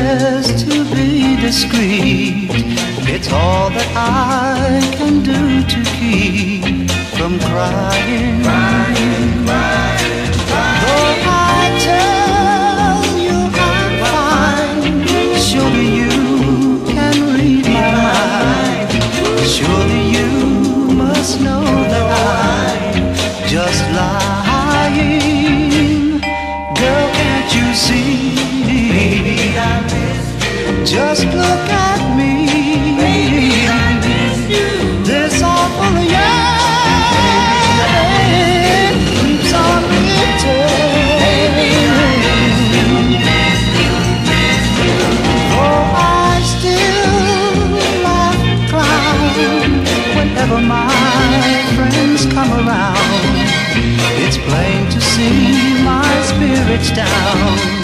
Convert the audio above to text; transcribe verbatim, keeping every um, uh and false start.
best to be discreet. It's all that I can do to keep from crying. Crying, crying, crying. Though I tell you I'm fine, surely you can read my mind. Surely you must know that I'm just lying. Girl, can't you see? Baby, I miss you. Just look at me. Baby, I miss you. This awful yearning keeps on returning. Baby, I miss you. Miss you. Oh, I still laugh and clown whenever my friends come around. It's plain to see my spirit's down.